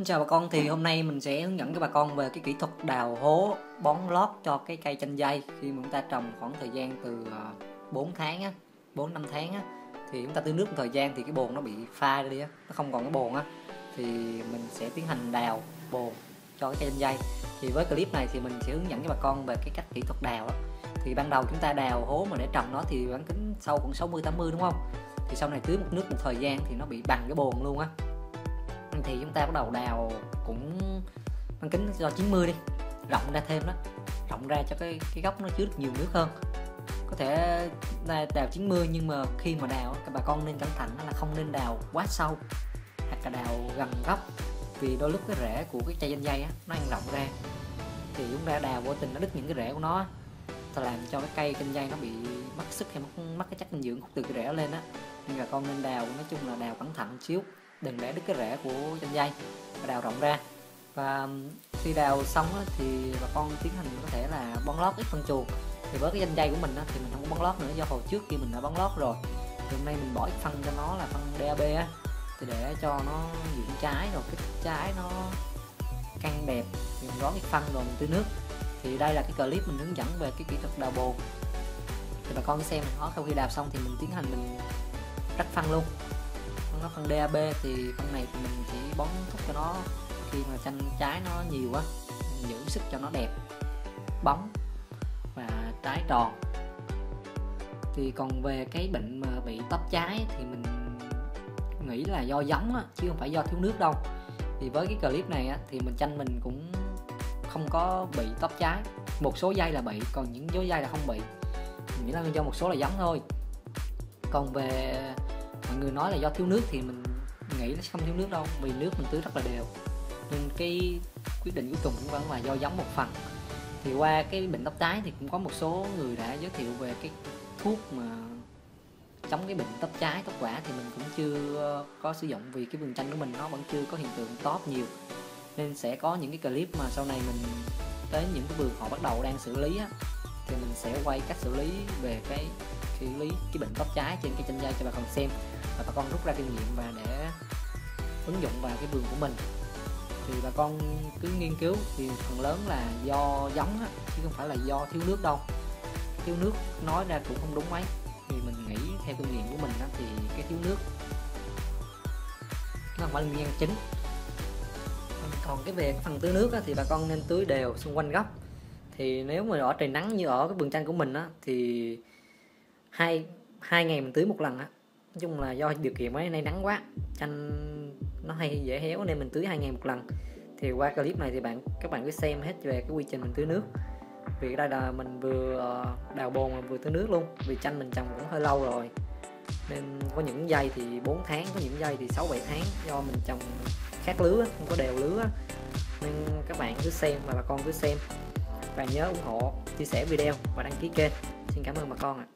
Xin chào bà con, thì hôm nay mình sẽ hướng dẫn cho bà con về cái kỹ thuật đào hố bón lót cho cái cây chanh dây khi mà chúng ta trồng khoảng thời gian từ 4 tháng á, 4-5 tháng á, thì chúng ta tưới nước một thời gian thì cái bồn nó bị phai đi á, nó không còn cái bồn á, thì mình sẽ tiến hành đào bồn cho cái cây chanh dây. Thì với clip này thì mình sẽ hướng dẫn cho bà con về cái cách kỹ thuật đào á. Thì ban đầu chúng ta đào hố mà để trồng nó thì bán kính sâu khoảng 60-80 đúng không? Thì sau này tưới một nước một thời gian thì nó bị bằng cái bồn luôn á. Thì chúng ta bắt đầu đào cũng bán kính cho 90 đi, rộng ra thêm đó, rộng ra cho cái gốc nó chứa được nhiều nước hơn. Có thể đào 90 nhưng mà khi mà đào các bà con nên cẩn thận là không nên đào quá sâu hoặc là đào gần gốc, vì đôi lúc cái rễ của cái cây chanh dây á nó ăn rộng ra thì chúng ta đào vô tình nó đứt những cái rễ của nó, làm cho cái cây chanh dây nó bị mất sức hay mất cái chất dinh dưỡng từ cái rễ lên á. Nên là con nên đào, nói chung là đào cẩn thận xíu, đừng để đứt cái rễ của chanh dây, và đào rộng ra. Và khi đào xong á, thì bà con tiến hành có thể là bón lót ít phân chuồng. Thì với cái chanh dây của mình á, thì mình không có bón lót nữa, do hồi trước khi mình đã bón lót rồi. Thì hôm nay mình bỏ ít phân cho nó là phân DAP á, thì để cho nó dưỡng trái, rồi cái trái nó căng đẹp thì mình bón ít phân rồi mình tưới nước. Thì đây là cái clip mình hướng dẫn về cái kỹ thuật đào bồn, thì bà con xem nó. Sau khi đào xong thì mình tiến hành mình rắc phân luôn. Nó phân DAP thì phân này thì mình chỉ bón thúc cho nó khi mà chanh trái nó nhiều quá, giữ sức cho nó đẹp, bóng và trái tròn. Thì còn về cái bệnh mà bị tóc trái thì mình nghĩ là do giống á, chứ không phải do thiếu nước đâu. Thì với cái clip này á, thì chanh mình cũng không có bị tóc trái, một số dây là bị, còn những số dây là không bị. Mình nghĩ là do một số là giống thôi. Còn về mọi người nói là do thiếu nước thì mình nghĩ nó không thiếu nước đâu, vì nước mình tưới rất là đều, nên cái quyết định cuối cùng cũng vẫn là do giống một phần. Thì qua cái bệnh tóc trái thì cũng có một số người đã giới thiệu về cái thuốc mà chống cái bệnh tóc trái, tóc quả, thì mình cũng chưa có sử dụng, vì cái vườn chanh của mình nó vẫn chưa có hiện tượng tốt nhiều. Nên sẽ có những cái clip mà sau này mình tới những cái vườn họ bắt đầu đang xử lý á, thì mình sẽ quay cách xử lý về cái xử lý cái bệnh tóc trái trên cây chanh dây cho bà con xem, và bà con rút ra kinh nghiệm và để ứng dụng vào cái vườn của mình. Thì bà con cứ nghiên cứu, thì phần lớn là do giống á, chứ không phải là do thiếu nước đâu. Thiếu nước nói ra cũng không đúng mấy, vì mình nghĩ theo kinh nghiệm của mình á, thì cái thiếu nước nó không phải là nguyên nhân chính. Còn cái về phần tưới nước á, thì bà con nên tưới đều xung quanh gốc. Thì nếu mà ở trời nắng như ở cái vườn chanh của mình á, thì hai ngày mình tưới một lần á. Nói chung là do điều kiện mấy nay nắng quá, chanh nó hay dễ héo nên mình tưới 2 ngày một lần. Thì qua clip này thì các bạn cứ xem hết về cái quy trình mình tưới nước, vì đây là mình vừa đào bồn mà vừa tưới nước luôn, vì chanh mình trồng cũng hơi lâu rồi, nên có những dây thì 4 tháng, có những dây thì 6-7 tháng, do mình trồng khác lứa, không có đều lứa. Nên các bạn cứ xem và bà con cứ xem, và nhớ ủng hộ, chia sẻ video và đăng ký kênh. Xin cảm ơn bà con ạ.